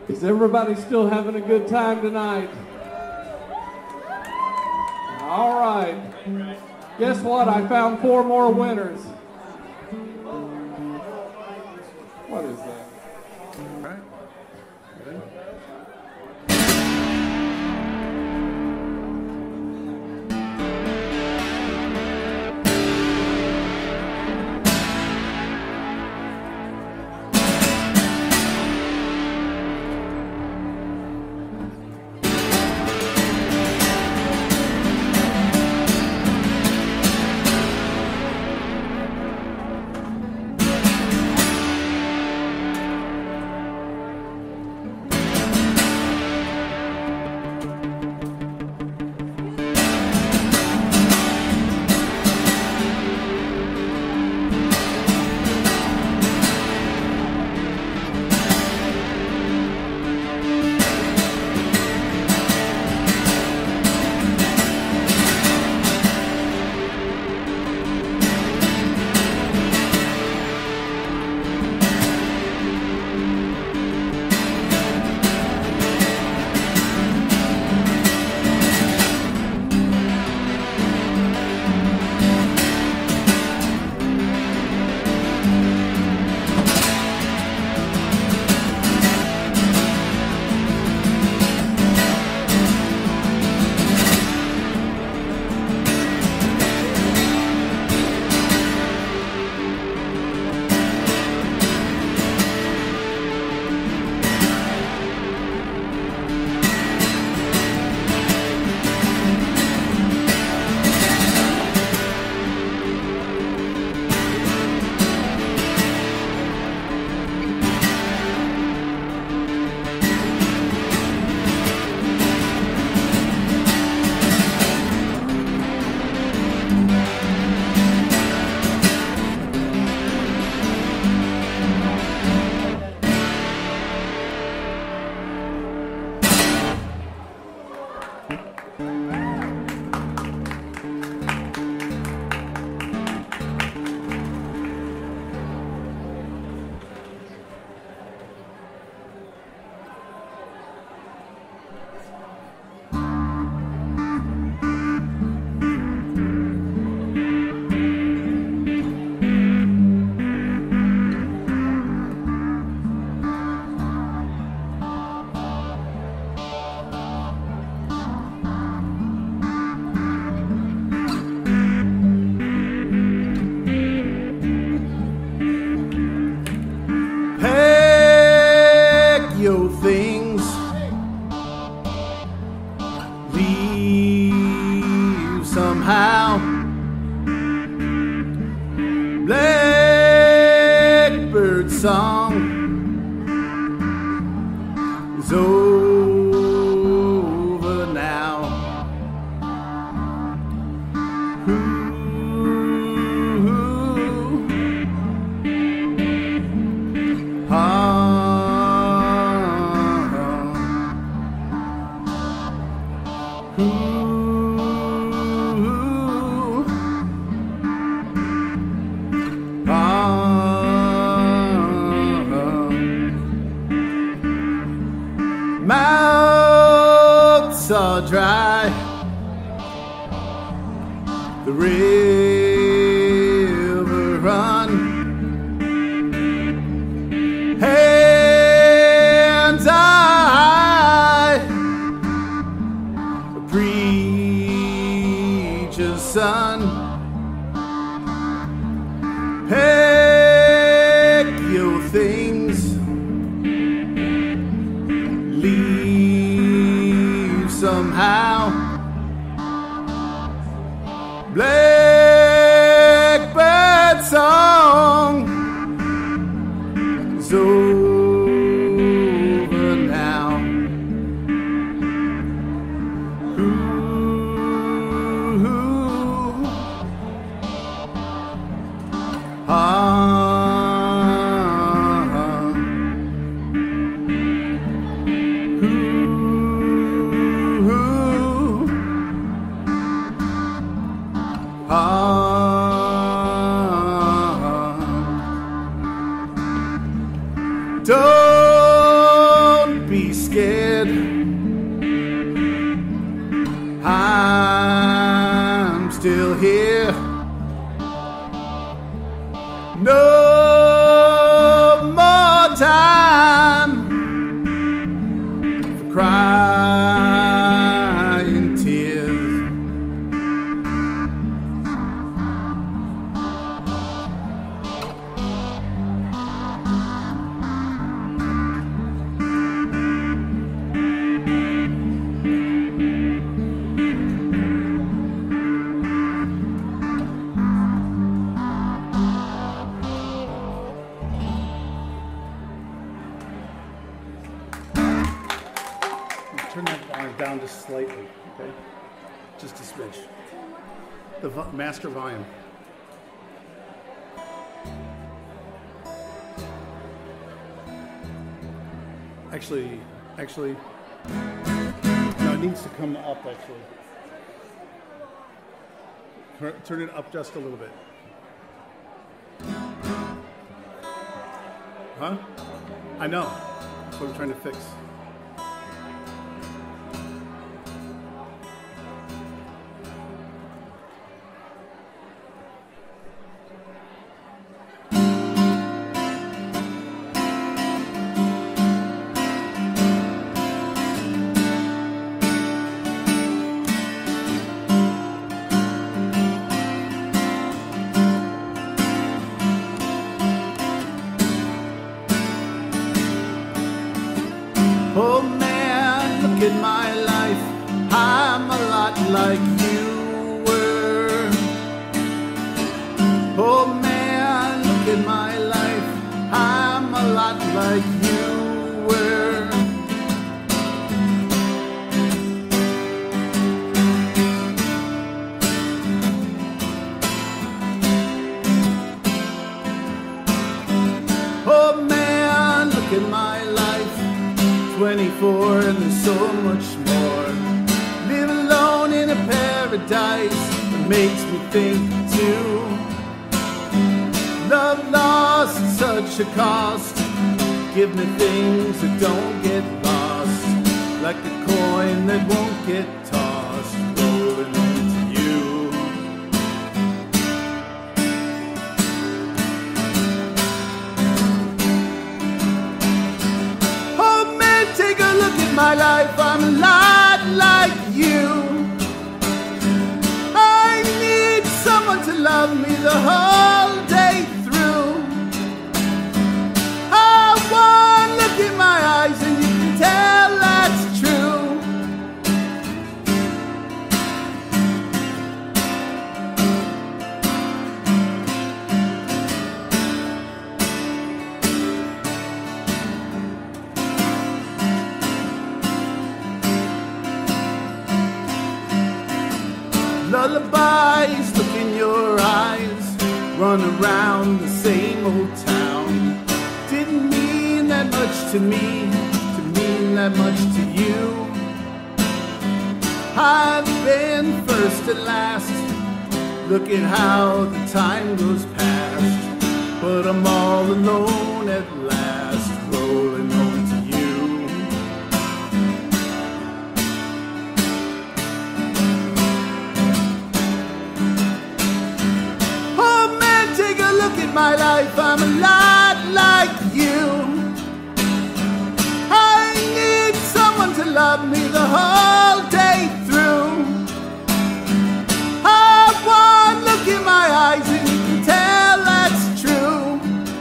Is everybody still having a good time tonight? All right. Guess what? I found 4 more winners. What is that? All right. Ready? Mouths are dry, the river run, hands high, a preacher's son, pack your things, leave somehow. Blackbird song is over now. Ooh, ah, here. No more time for crying tears. Turn that volume down just slightly, okay? Just a smidge. The master volume. Actually, no, it needs to come up, actually. Turn it up just a little bit. Huh? I know. That's what I'm trying to fix. Oh man, look at my life. I'm a lot like you were. Oh man, look at my life. I'm a lot like you were. Oh man, look at my life. 24 and there's so much more. Live alone in a paradise that makes me think too. Love lost at such a cost. Give me things that don't get lost, like a coin that won't get tossed, rolling into you. Take a look at my life, I'm a lot like you. I need someone to love me the whole day through. One look in my eyes and you can tell that's true. Lullabies look in your eyes, run around the same old town. Didn't mean that much to me, to mean that much to you. I've been first and last, look at how the time goes past. But I'm all alone at last, rolling home to you. Look at my life, I'm a lot like you. I need someone to love me the whole day through. One look in my eyes and you can tell that's true.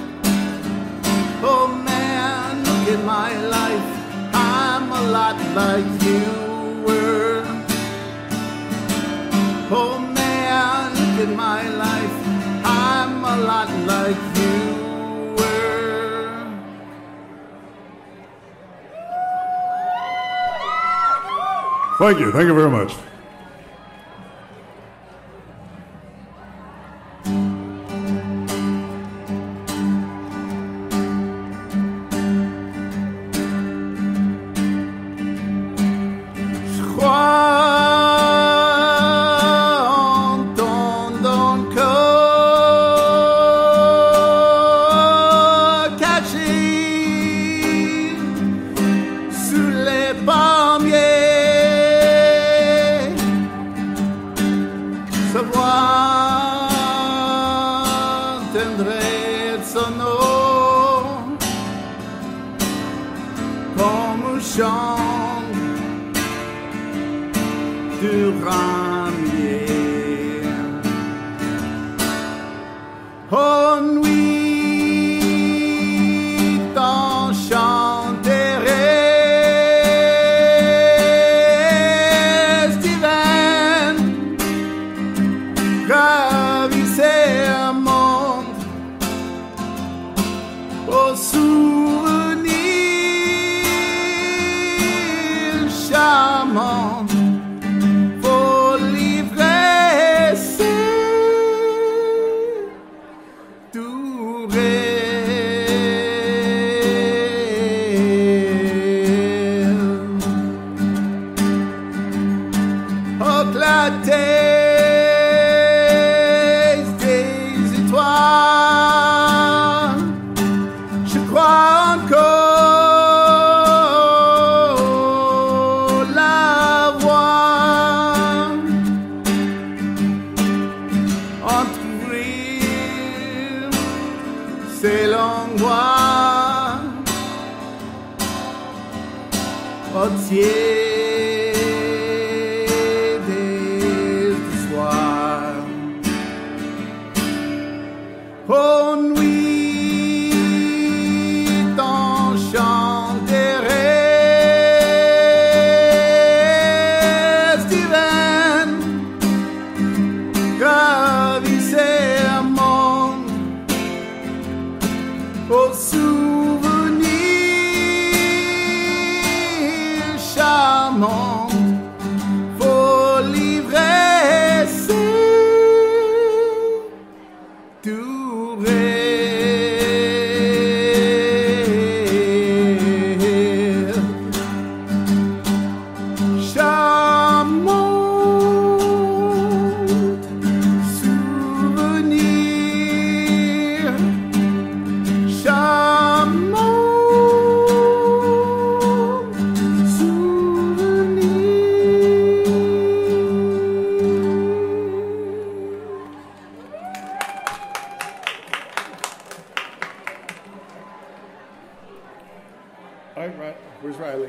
Oh man, look at my life, I'm a lot like you were. Oh man, look at my life, I'm a lot like you were. Thank you very much. Sous les pommiers chant de ramier. Oh nuit, t'enchanterais divine, ravissait un monde au souvenir charmant. Faut livrer ses doux rêves. Oh, la des étoiles, je crois encore la voir entrouvrir ses longues voies entiers des soirs. Oh nuit, t'enchanterais divine, ravissait un monde au souvenir charmant. Faut livrer ses doux rêves. Charmant souvenir, charmant All right, where's Riley?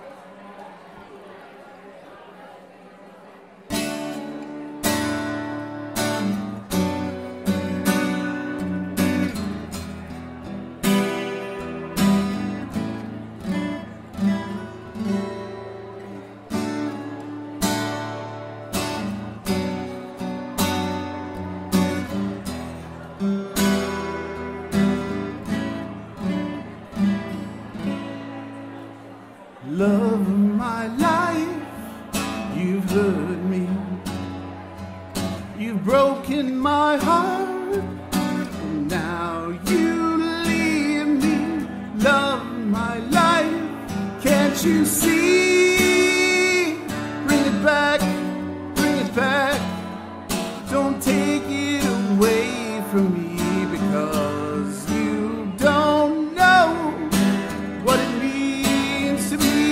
Love of my life, you've hurt me. You've broken my heart, and now you leave me. Love of my life, can't you see? Bring it back, bring it back. Don't take it away from me, because you don't know what it means to me.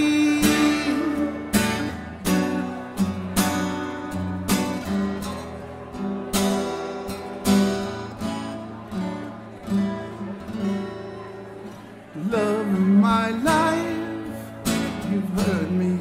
Love of my life, you've hurt me.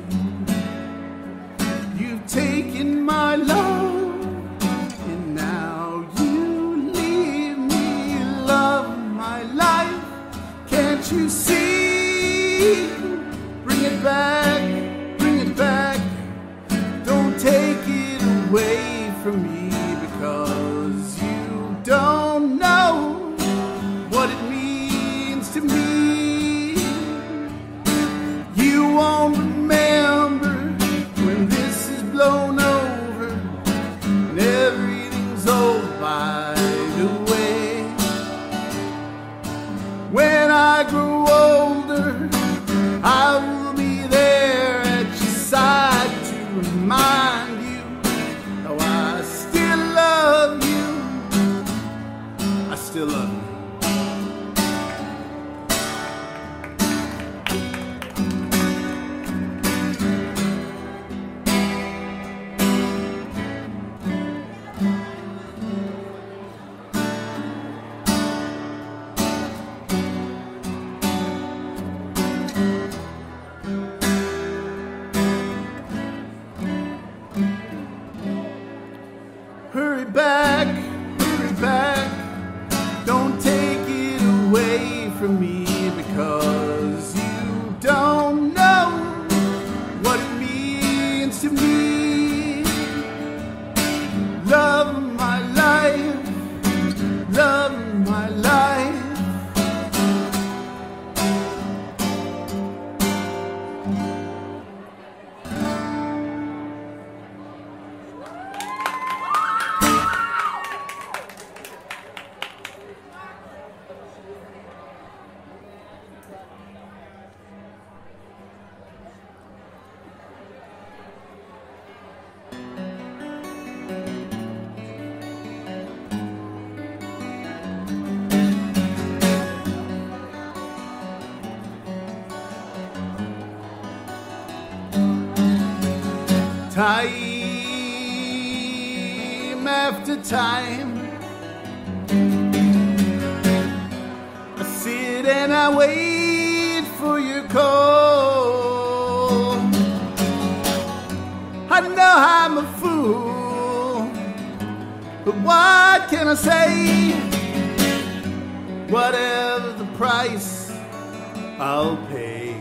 You've taken my love, and now you leave me. Love of my life, can't you see? Bring it back, bring it back. Don't take it away from me, because you don't know what it means to me. You won't remember when this is blown over and everything's old by the way. When I grow older back, put it back. Don't take it away from me, because you don't know what it means to me. Love of my life, love of my life. Time after time, I sit and I wait for your call. I know I'm a fool, but what can I say? Whatever the price, I'll pay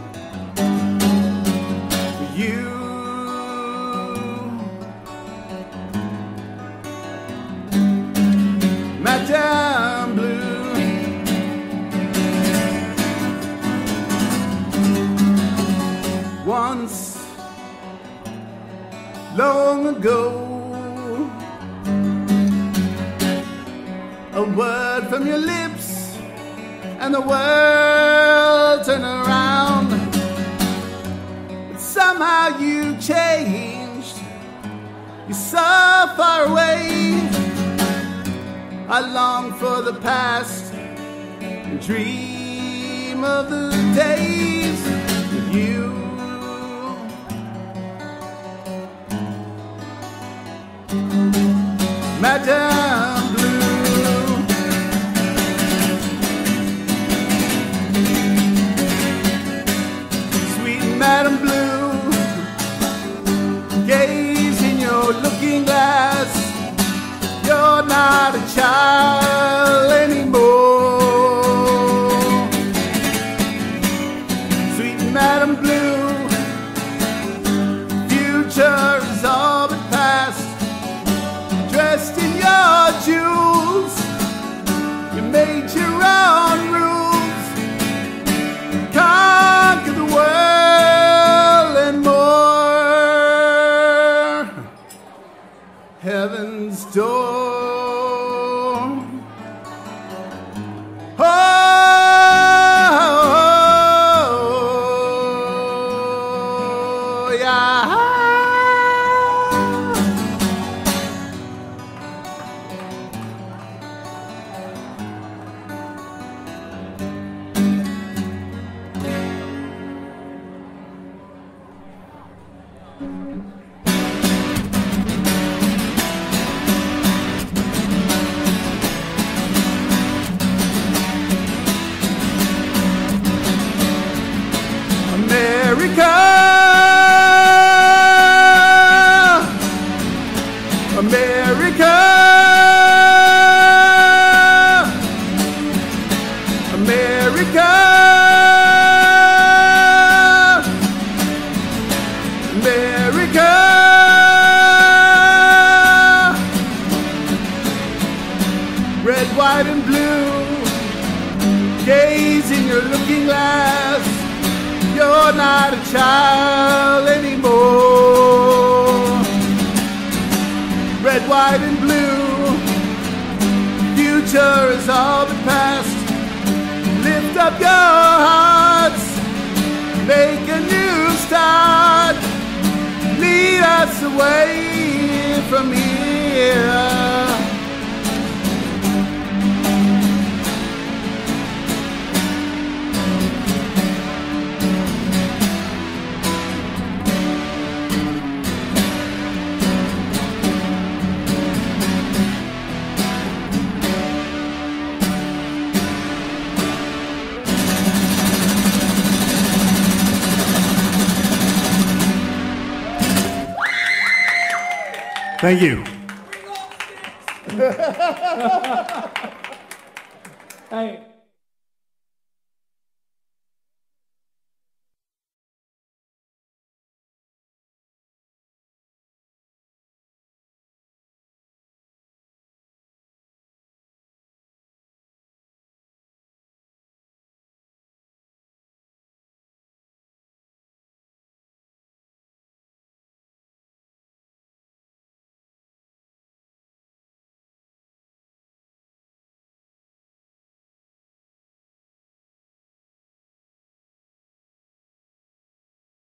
for you. Madame Blue, once long ago, a word from your lips and the world turned around. But somehow you changed, you're so far away. I long for the past and dream of the days with you. Madame Blue, sweet Madame Blue, gaze in your looking glass. You're not a child anymore. Sweet Madame Blue, future is all but past. Dressed in your jewels, you made your own rules. Conquer the world and more. Heaven's door. America, America, America, America. Red, white, and blue, gaze in your looking glass. You're not a child anymore. Red, white, and blue, future is all but past. Lift up your hearts, make a new start. Lead us away from here. Thank you. Hey.